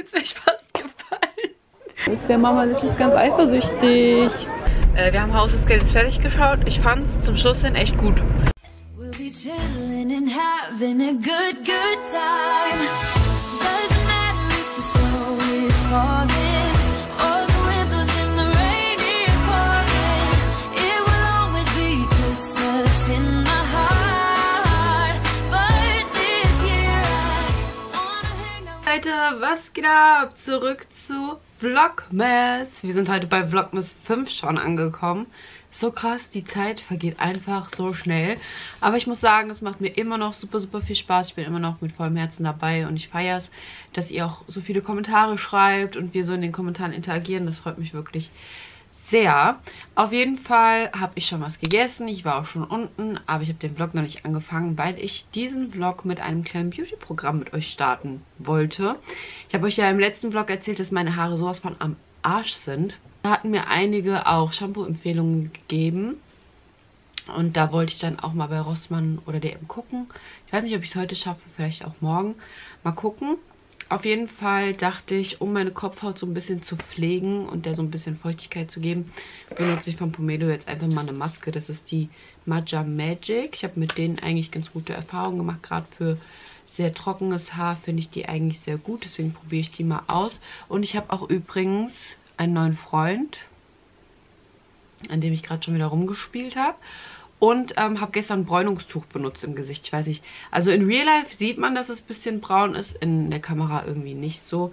Jetzt wäre ich fast gefallen. Jetzt wäre Mama ganz eifersüchtig. Wir haben Haus des Geldes fertig geschaut. Ich fand es zum Schluss hin echt gut. We'll be chilling and having a good time. Doesn't matter if the snow is falling or the windows in the rain is pouring. It will always be Christmas in my heart. But this year I wanna hang out. Leute, was geht ab? Zurück zu Vlogmas. Wir sind heute bei Vlogmas 5 schon angekommen. So krass, die Zeit vergeht einfach so schnell. Aber ich muss sagen, es macht mir immer noch super, super viel Spaß. Ich bin immer noch mit vollem Herzen dabei und ich feiere es, dass ihr auch so viele Kommentare schreibt und wir so in den Kommentaren interagieren. Das freut mich wirklich sehr. Auf jeden Fall habe ich schon was gegessen. Ich war auch schon unten, aber ich habe den Vlog noch nicht angefangen, weil ich diesen Vlog mit einem kleinen Beauty-Programm mit euch starten wollte. Ich habe euch ja im letzten Vlog erzählt, dass meine Haare sowas von am Arsch sind. Da hatten mir einige auch Shampoo-Empfehlungen gegeben. Und da wollte ich dann auch mal bei Rossmann oder DM gucken. Ich weiß nicht, ob ich es heute schaffe, vielleicht auch morgen. Mal gucken. Auf jeden Fall dachte ich, um meine Kopfhaut so ein bisschen zu pflegen und der so ein bisschen Feuchtigkeit zu geben, benutze ich von Pomelo jetzt einfach mal eine Maske. Das ist die Maja Magic. Ich habe mit denen eigentlich ganz gute Erfahrungen gemacht. Gerade für sehr trockenes Haar finde ich die eigentlich sehr gut. Deswegen probiere ich die mal aus. Und ich habe auch übrigens einen neuen Freund, an dem ich gerade schon wieder rumgespielt habe. Und habe gestern ein Bräunungstuch benutzt im Gesicht. Ich weiß nicht, also in Real Life sieht man, dass es ein bisschen braun ist. In der Kamera irgendwie nicht so.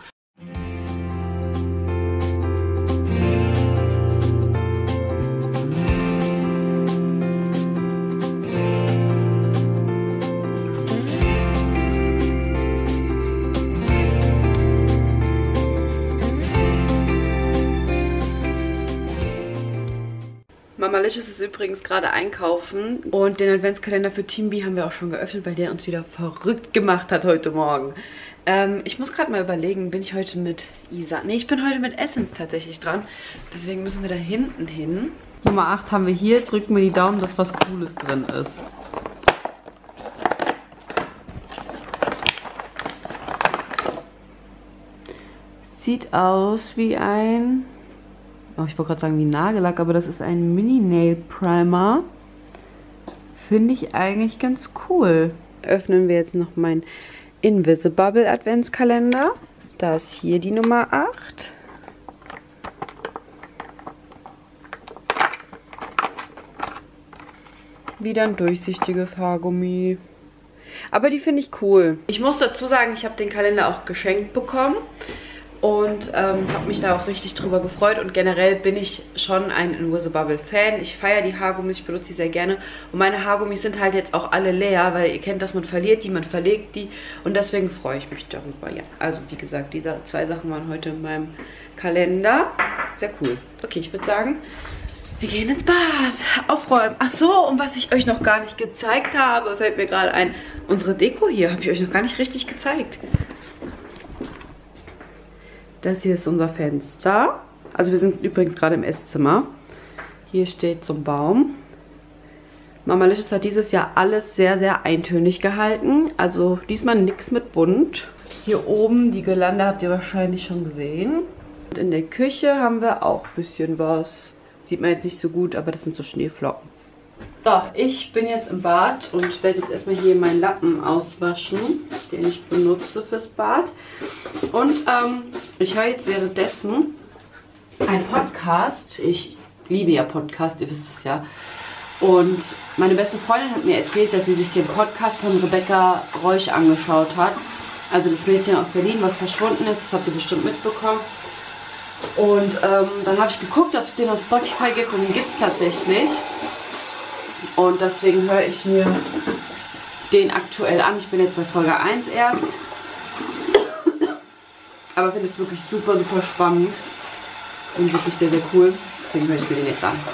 Mamalicious ist übrigens gerade einkaufen und den Adventskalender für Team B haben wir auch schon geöffnet, weil der uns wieder verrückt gemacht hat heute Morgen. Ich muss gerade mal überlegen, bin ich heute mit Isa? Ne, ich bin heute mit Essence tatsächlich dran. Deswegen müssen wir da hinten hin. Nummer 8 haben wir hier. Drücken wir die Daumen, dass was Cooles drin ist. Sieht aus wie ein... Oh, ich wollte gerade sagen wie Nagellack, aber das ist ein Mini-Nail-Primer. Finde ich eigentlich ganz cool. Öffnen wir jetzt noch meinen Invisible Adventskalender. Da ist hier die Nummer 8. Wieder ein durchsichtiges Haargummi. Aber die finde ich cool. Ich muss dazu sagen, ich habe den Kalender auch geschenkt bekommen. Und habe mich da auch richtig drüber gefreut. Und generell bin ich schon ein Invisible-Fan. Ich feiere die Haargummis, ich benutze sie sehr gerne. Und meine Haargummis sind halt jetzt auch alle leer, weil ihr kennt das, man verliert die, man verlegt die. Und deswegen freue ich mich darüber, ja. Also wie gesagt, diese 2 Sachen waren heute in meinem Kalender. Sehr cool. Okay, ich würde sagen, wir gehen ins Bad. Aufräumen. Ach so, und was ich euch noch gar nicht gezeigt habe, fällt mir gerade ein. Unsere Deko hier habe ich euch noch gar nicht richtig gezeigt. Das hier ist unser Fenster. Also wir sind übrigens gerade im Esszimmer. Hier steht so ein Baum. Mamalicious hat dieses Jahr alles sehr, sehr eintönig gehalten. Also diesmal nichts mit bunt. Hier oben die Girlande habt ihr wahrscheinlich schon gesehen. Und in der Küche haben wir auch ein bisschen was. Sieht man jetzt nicht so gut, aber das sind so Schneeflocken. So, ich bin jetzt im Bad und werde jetzt erstmal hier meinen Lappen auswaschen, den ich benutze fürs Bad. Und ich höre jetzt währenddessen einen Podcast. Ich liebe ja Podcasts, ihr wisst es ja. Und meine beste Freundin hat mir erzählt, dass sie sich den Podcast von Rebecca Reusch angeschaut hat. Also das Mädchen aus Berlin, was verschwunden ist, das habt ihr bestimmt mitbekommen. Und dann habe ich geguckt, ob es den auf Spotify gibt und den gibt es tatsächlich. Und deswegen höre ich mir den aktuell an. Ich bin jetzt bei Folge 1 erst. Aber finde es wirklich super, super spannend. Und wirklich sehr, sehr cool. Deswegen höre ich mir den jetzt an.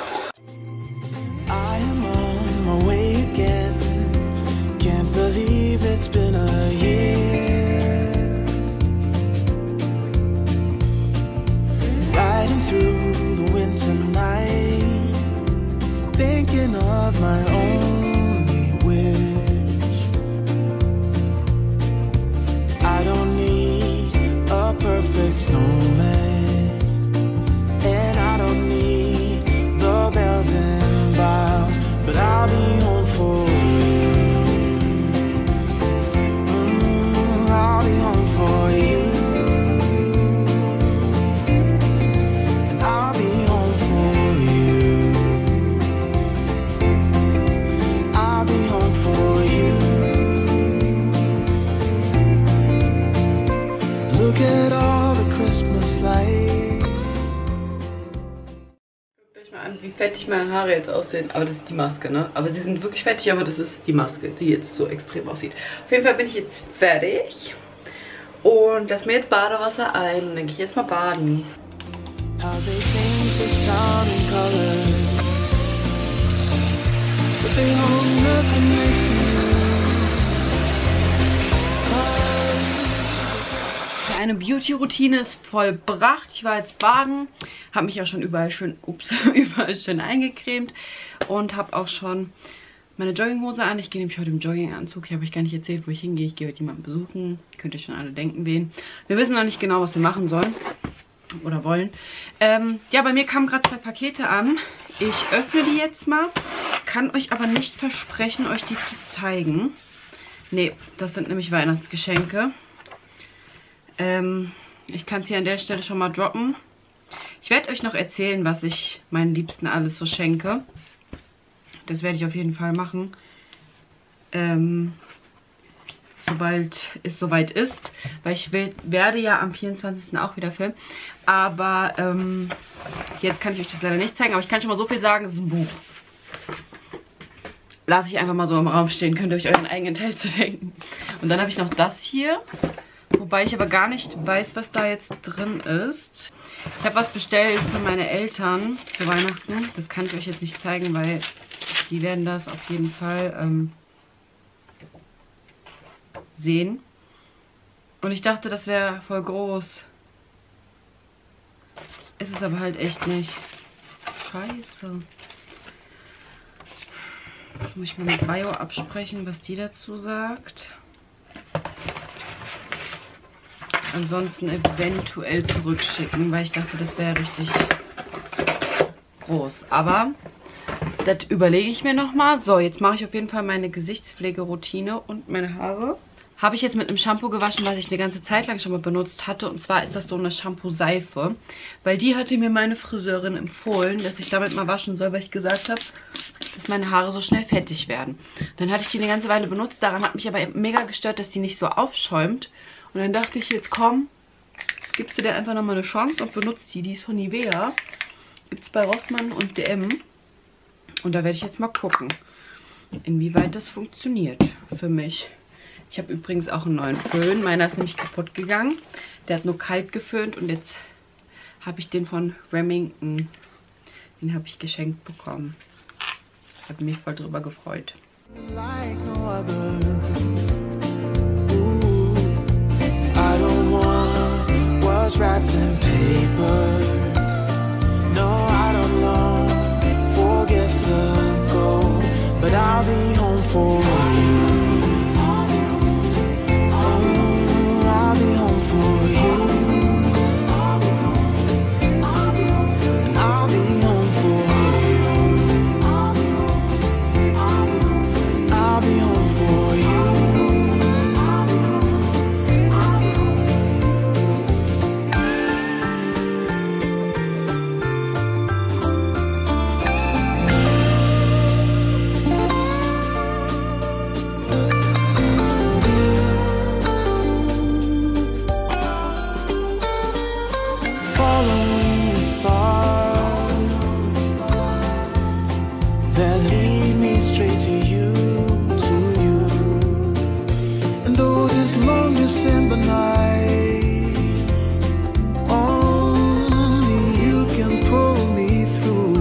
My only wish. I don't need a perfect Look at all the Christmas lights. Guckt euch mal an, wie fettig meine Haare jetzt aussehen. Aber das ist die Maske, ne? Aber sie sind wirklich fettig, aber das ist die Maske, die jetzt so extrem aussieht. Auf jeden Fall bin ich jetzt fertig. Und lass mir jetzt Badewasser ein. Und dann gehe ich jetzt mal baden. How they paint this town in colors, but they hold nothing next to you. Eine Beauty-Routine ist vollbracht. Ich war jetzt baden, habe mich auch schon überall schön, überall schön eingecremt und habe auch schon meine Jogginghose an. Ich gehe nämlich heute im Jogginganzug. Ich habe euch gar nicht erzählt, wo ich hingehe. Ich gehe heute jemanden besuchen. Könnt ihr schon alle denken, wen. Wir wissen noch nicht genau, was wir machen sollen. Oder wollen. Ja, bei mir kamen gerade 2 Pakete an. Ich öffne die jetzt mal. Kann euch aber nicht versprechen, euch die zu zeigen. Ne, das sind nämlich Weihnachtsgeschenke. Ich kann es hier an der Stelle schon mal droppen. Ich werde euch noch erzählen, was ich meinen Liebsten alles so schenke. Das werde ich auf jeden Fall machen. Sobald es soweit ist. Weil ich werde ja am 24. auch wieder filmen. Aber jetzt kann ich euch das leider nicht zeigen. Aber ich kann schon mal so viel sagen, es ist ein Buch. Lasse ich einfach mal so im Raum stehen. Könnt ihr euch euren eigenen Teil zu denken. Und dann habe ich noch das hier. Wobei ich aber gar nicht weiß, was da jetzt drin ist. Ich habe was bestellt für meine Eltern zu Weihnachten. Das kann ich euch jetzt nicht zeigen, weil die werden das auf jeden Fall sehen. Und ich dachte, das wäre voll groß. Ist es aber halt echt nicht. Scheiße. Jetzt muss ich mal mit Bio absprechen, was die dazu sagt. Ansonsten eventuell zurückschicken, weil ich dachte, das wäre richtig groß. Aber das überlege ich mir nochmal. So, jetzt mache ich auf jeden Fall meine Gesichtspflegeroutine und meine Haare. Habe ich jetzt mit einem Shampoo gewaschen, was ich eine ganze Zeit lang schon mal benutzt hatte. Und zwar ist das so eine Shampoo-Seife. Weil die hatte mir meine Friseurin empfohlen, dass ich damit mal waschen soll, weil ich gesagt habe, dass meine Haare so schnell fettig werden. Dann hatte ich die eine ganze Weile benutzt. Daran hat mich aber mega gestört, dass die nicht so aufschäumt. Und dann dachte ich jetzt, komm, gibst du dir einfach nochmal eine Chance und benutzt die. Die ist von Nivea. Gibt es bei Rossmann und DM. Und da werde ich jetzt mal gucken, inwieweit das funktioniert für mich. Ich habe übrigens auch einen neuen Föhn. Meiner ist nämlich kaputt gegangen. Der hat nur kalt geföhnt und jetzt habe ich den von Remington. Den habe ich geschenkt bekommen. Ich habe mich voll drüber gefreut. Like no other. Ooh, I don't want what's wrapped in paper. No, I don't long for gifts of gold, but I'll be home for you. I'll be home for you. And I'll be home for you. I'll be home for you. Following the stars that lead me straight to you, And though this long December night, only you can pull me through.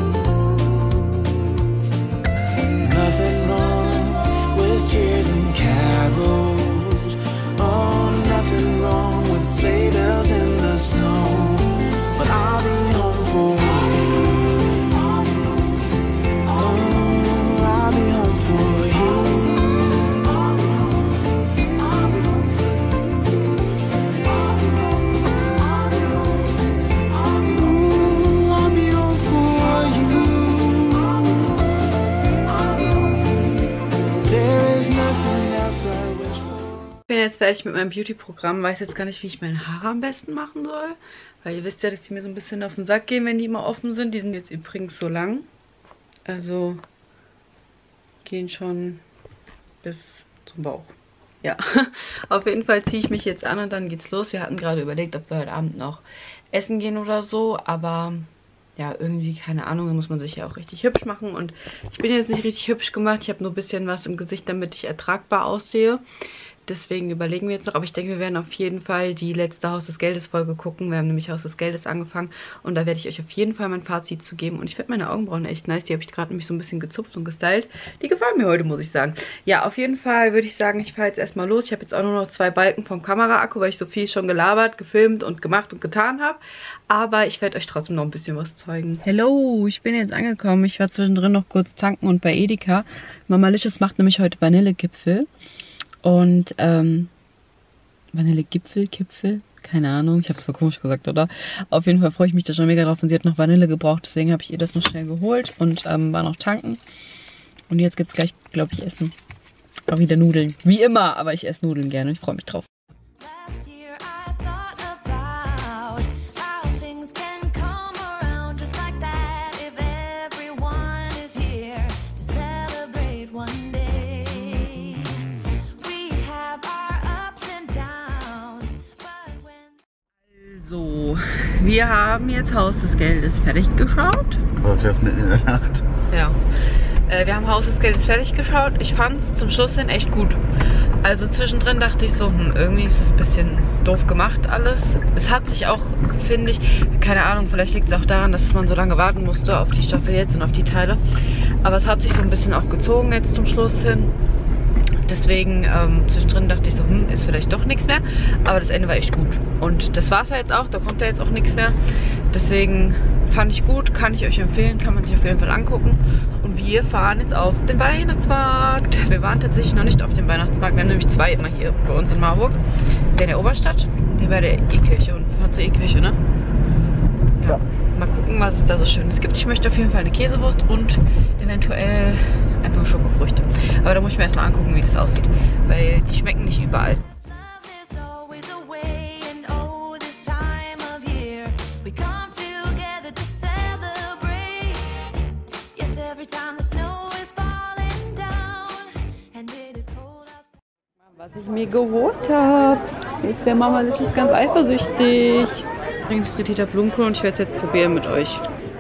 Nothing wrong with cheers and carols. Oh, nothing wrong with sleigh bells in the snow. But I'll be home for you. Oh, I'll be home for you. Ooh, I'll be home for you. There is nothing else I wish for. Ich bin jetzt fertig mit meinem Beauty-Programm. Weiß jetzt gar nicht, wie ich meine Haare am besten machen soll. Weil ihr wisst ja, dass die mir so ein bisschen auf den Sack gehen, wenn die immer offen sind. Die sind jetzt übrigens so lang. Also gehen schon bis zum Bauch. Ja, auf jeden Fall ziehe ich mich jetzt an und dann geht's los. Wir hatten gerade überlegt, ob wir heute Abend noch essen gehen oder so, aber ja, irgendwie, keine Ahnung, da muss man sich ja auch richtig hübsch machen und ich bin jetzt nicht richtig hübsch gemacht. Ich habe nur ein bisschen was im Gesicht, damit ich ertragbar aussehe. Deswegen überlegen wir jetzt noch, aber ich denke, wir werden auf jeden Fall die letzte Haus des Geldes Folge gucken. Wir haben nämlich Haus des Geldes angefangen und da werde ich euch auf jeden Fall mein Fazit zu geben. Und ich finde meine Augenbrauen echt nice. Die habe ich gerade nämlich so ein bisschen gezupft und gestylt. Die gefallen mir heute, muss ich sagen. Ja, auf jeden Fall würde ich sagen, ich fahre jetzt erstmal los. Ich habe jetzt auch nur noch 2 Balken vom Kameraakku, weil ich so viel schon gelabert, gefilmt und gemacht und getan habe. Aber ich werde euch trotzdem noch ein bisschen was zeigen. Hello, ich bin jetzt angekommen. Ich war zwischendrin noch kurz tanken und bei Edeka. Mamalicious macht nämlich heute Vanillegipfel. Und, Vanillegipfel, keine Ahnung, ich habe es voll komisch gesagt, oder? Auf jeden Fall freue ich mich da schon mega drauf und sie hat noch Vanille gebraucht, deswegen habe ich ihr das noch schnell geholt und war noch tanken. Und jetzt gibt es gleich, glaube ich, Essen. Auch wieder Nudeln, wie immer, aber ich esse Nudeln gerne, ich freue mich drauf. So, wir haben jetzt Haus des Geldes fertig geschaut. Das ist jetzt mitten in der Nacht. Ja. Wir haben Haus des Geldes fertig geschaut. Ich fand es zum Schluss hin echt gut. Also zwischendrin dachte ich so, irgendwie ist das ein bisschen doof gemacht alles. Es hat sich auch, finde ich, keine Ahnung, vielleicht liegt es auch daran, dass man so lange warten musste auf die Staffel jetzt und auf die Teile. Aber es hat sich so ein bisschen auch gezogen jetzt zum Schluss hin. Deswegen zwischendrin dachte ich so, ist vielleicht doch nichts mehr. Aber das Ende war echt gut. Und das war es ja jetzt auch, da kommt ja jetzt auch nichts mehr. Deswegen fand ich gut, kann ich euch empfehlen, kann man sich auf jeden Fall angucken. Und wir fahren jetzt auf den Weihnachtsmarkt. Wir waren tatsächlich noch nicht auf dem Weihnachtsmarkt. Wir haben nämlich 2 immer hier bei uns in Marburg. Der in der Oberstadt, der bei der E-Kirche. Und wir fahren zur E-Kirche, ne? Ja. Mal gucken, was es da so Schönes gibt. Ich möchte auf jeden Fall eine Käsewurst und eventuell einfach Schokofrüchte. Aber da muss ich mir erstmal angucken, wie das aussieht. Weil die schmecken nicht überall. Was ich mir geholt habe. Jetzt wäre Mama ganz eifersüchtig. Übrigens frittierter Blumenkohl und ich werde es jetzt probieren mit euch.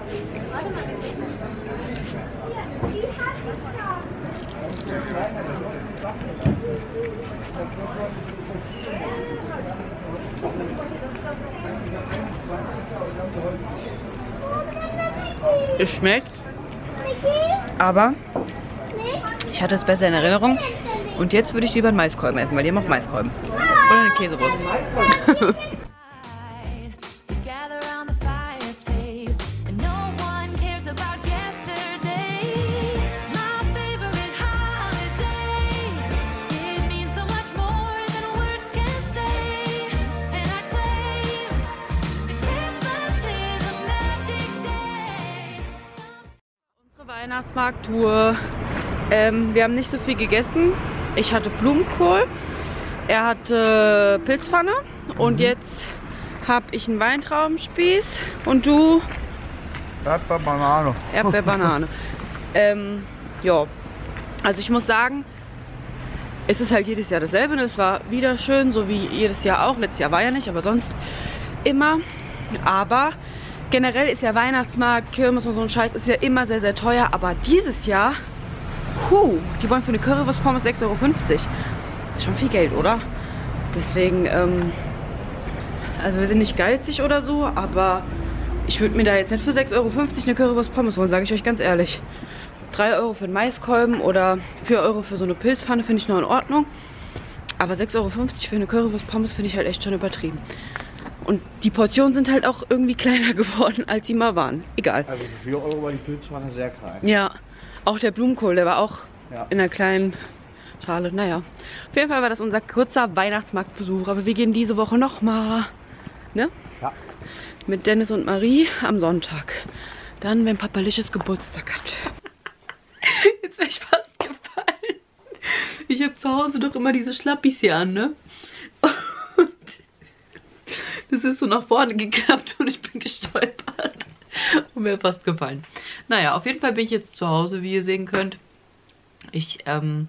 Es schmeckt, aber ich hatte es besser in Erinnerung. Und jetzt würde ich lieber einen Maiskolben essen, weil die haben auch Maiskolben. Oder eine Käsewurst. Unsere Weihnachtsmarkttour. Wir haben nicht so viel gegessen. Ich hatte Blumenkohl, er hatte Pilzpfanne und jetzt habe ich einen Weintraubenspieß und du? Erdbeerbanane. Erdbeerbanane. Ja, also ich muss sagen, es ist halt jedes Jahr dasselbe. Es war wieder schön, so wie jedes Jahr auch. Letztes Jahr war ja nicht, aber sonst immer. Aber generell ist ja Weihnachtsmarkt, Kirmes und so ein Scheiß ist ja immer sehr, sehr teuer. Aber dieses Jahr... die wollen für eine Currywurst-Pommes 6,50 Euro. Ist schon viel Geld, oder? Deswegen, also wir sind nicht geizig oder so, aber ich würde mir da jetzt nicht für 6,50 Euro eine Currywurst-Pommes holen, sage ich euch ganz ehrlich. 3 Euro für einen Maiskolben oder 4 Euro für so eine Pilzpfanne finde ich noch in Ordnung. Aber 6,50 Euro für eine Currywurst-Pommes finde ich halt echt schon übertrieben. Und die Portionen sind halt auch irgendwie kleiner geworden, als sie mal waren. Egal. Also für 4 Euro war die Pilzpfanne sehr klein. Ja. Auch der Blumenkohl, der war auch in einer kleinen Schale. Naja, auf jeden Fall war das unser kurzer Weihnachtsmarktbesuch. Aber wir gehen diese Woche nochmal, ne? Ja. Mit Dennis und Marie am Sonntag. Dann, wenn Papalicious Geburtstag hat. Jetzt wäre ich fast gefallen. Ich habe zu Hause doch immer diese Schlappis hier an, ne? Und das ist so nach vorne geklappt und ich bin gestolpert. Und mir fast gefallen. Naja, auf jeden Fall bin ich jetzt zu Hause, wie ihr sehen könnt. Ich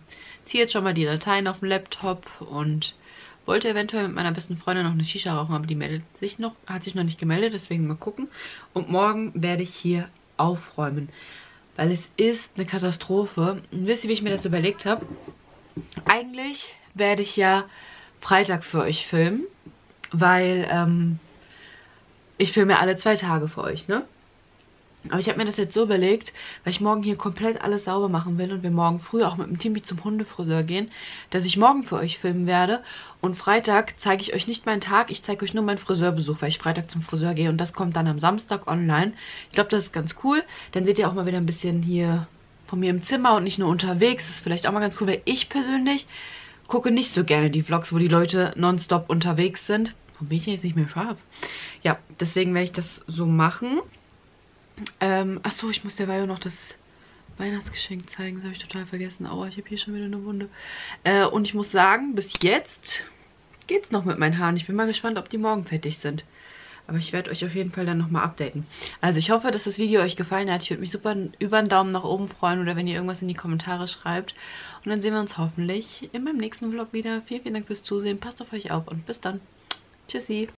ziehe jetzt schon mal die Dateien auf dem Laptop und wollte eventuell mit meiner besten Freundin noch eine Shisha rauchen, aber die hat sich noch nicht gemeldet, deswegen mal gucken. Und morgen werde ich hier aufräumen, weil es ist eine Katastrophe. Und wisst ihr, wie ich mir das überlegt habe? Eigentlich werde ich ja Freitag für euch filmen, weil ich filme ja alle 2 Tage für euch, ne? Aber ich habe mir das jetzt so überlegt, weil ich morgen hier komplett alles sauber machen will und wir morgen früh auch mit dem Timmy zum Hundefriseur gehen, dass ich morgen für euch filmen werde. Und Freitag zeige ich euch nicht meinen Tag, ich zeige euch nur meinen Friseurbesuch, weil ich Freitag zum Friseur gehe. Und das kommt dann am Samstag online. Ich glaube, das ist ganz cool. Dann seht ihr auch mal wieder ein bisschen hier von mir im Zimmer und nicht nur unterwegs. Das ist vielleicht auch mal ganz cool, weil ich persönlich gucke nicht so gerne die Vlogs, wo die Leute nonstop unterwegs sind. Warum bin ich jetzt nicht mehr scharf? Ja, deswegen werde ich das so machen. Achso, ich muss der Vajo noch das Weihnachtsgeschenk zeigen. Das habe ich total vergessen. Aua, ich habe hier schon wieder eine Wunde. Und ich muss sagen, bis jetzt geht's noch mit meinen Haaren. Ich bin mal gespannt, ob die morgen fertig sind. Aber ich werde euch auf jeden Fall dann nochmal updaten. Also ich hoffe, dass das Video euch gefallen hat. Ich würde mich super über einen Daumen nach oben freuen oder wenn ihr irgendwas in die Kommentare schreibt. Und dann sehen wir uns hoffentlich in meinem nächsten Vlog wieder. Vielen, vielen Dank fürs Zusehen. Passt auf euch auf und bis dann. Tschüssi.